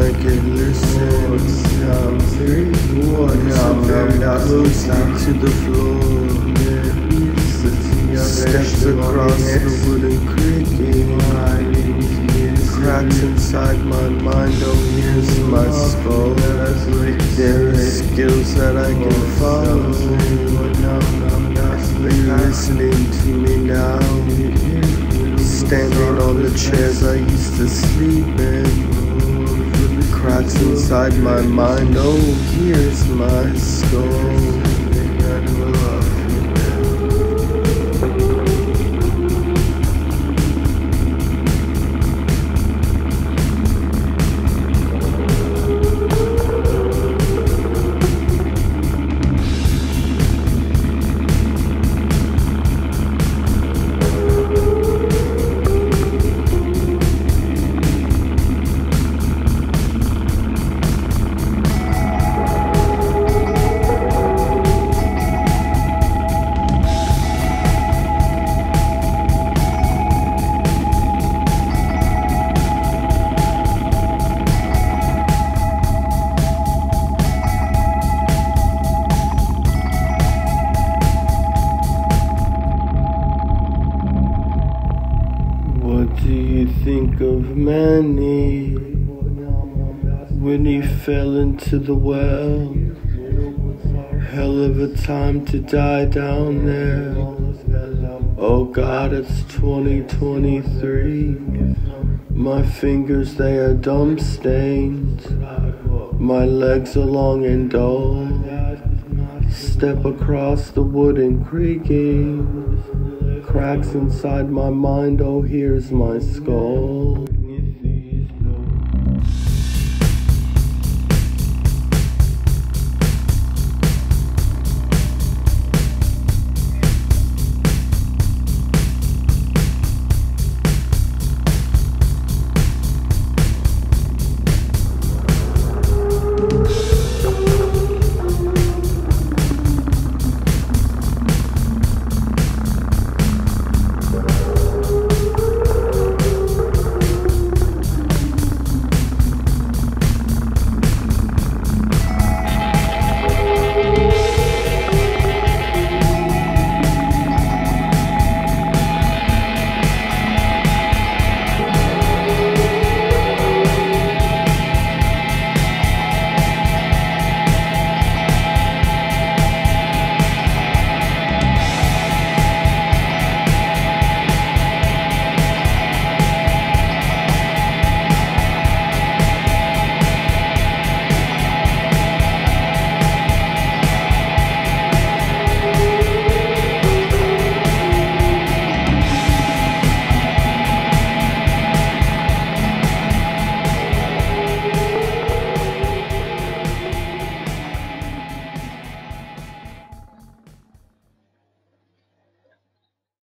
make it listen. Very close to the floor. Steps across the wooden creaking. Cracks inside my mind, oh here's my skull. There are skills that I can follow. Are you listening to me now? Standing on the chairs I used to sleep in. Cracks inside my mind, oh here's my skull. What do you think of Manny when he fell into the well? Hell of a time to die down there. Oh God, it's 2023. My fingers, they are dumb stained. My legs are long and dull. Step across the wooden creaking. Cracks inside my mind, oh here's my skull.